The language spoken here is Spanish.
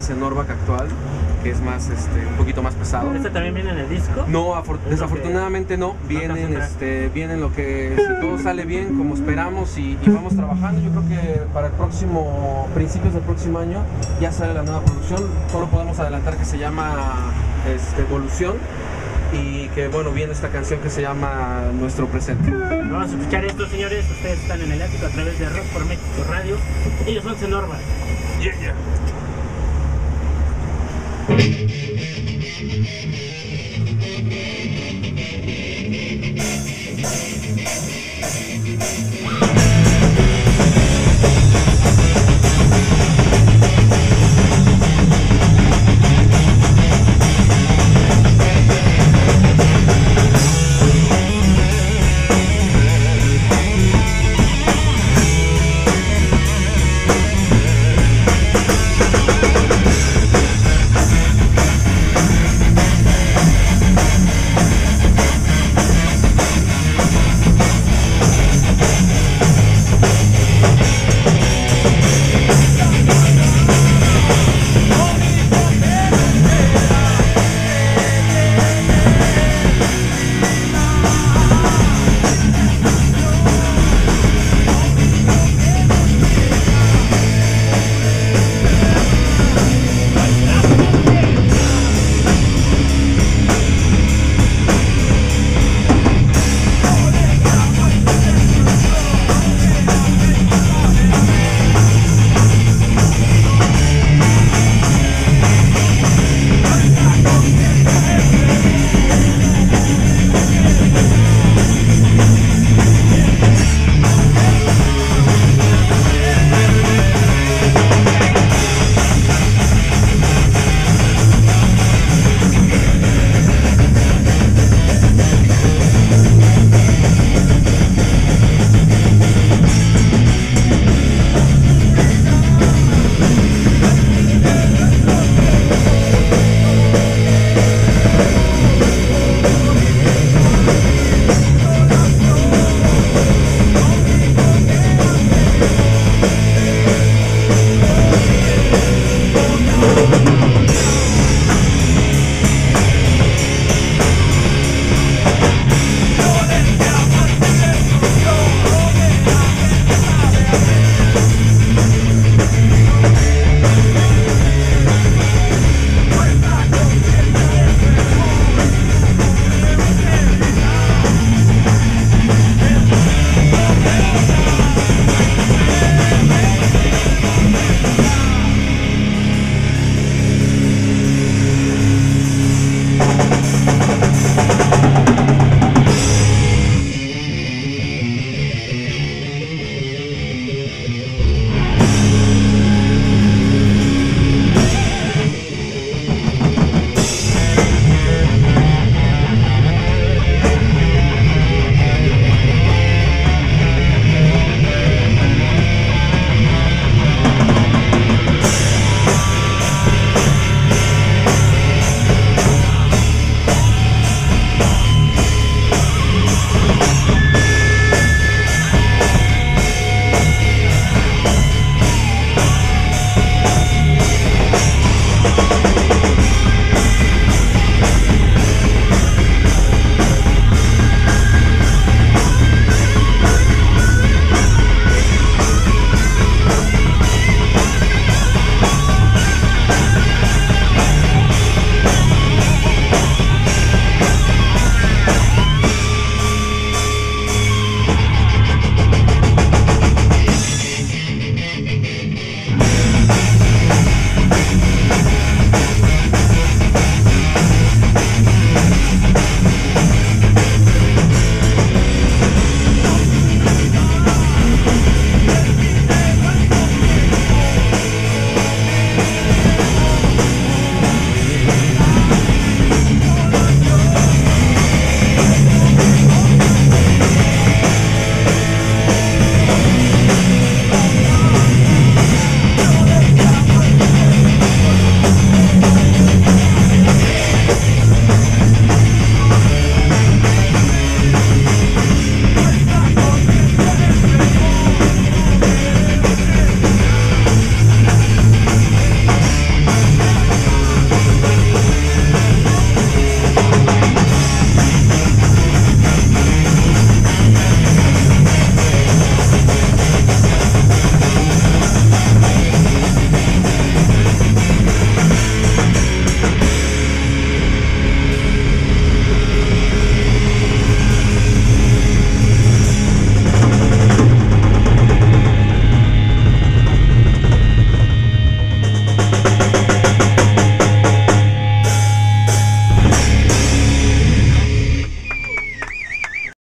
Zenorvak actual, que es más, un poquito más pesado. ¿Este también viene en el disco? No, desafortunadamente no. Vienen lo que, si todo sale bien, como esperamos y vamos trabajando, yo creo que para principios del próximo año ya sale la nueva producción. Solo podemos adelantar que se llama Evolución y que bueno, viene esta canción que se llama Nuestro Presente. Vamos a escuchar esto, señores. Ustedes están en el ático a través de Rock por México Radio. Ellos son Zenorvak. Yeah.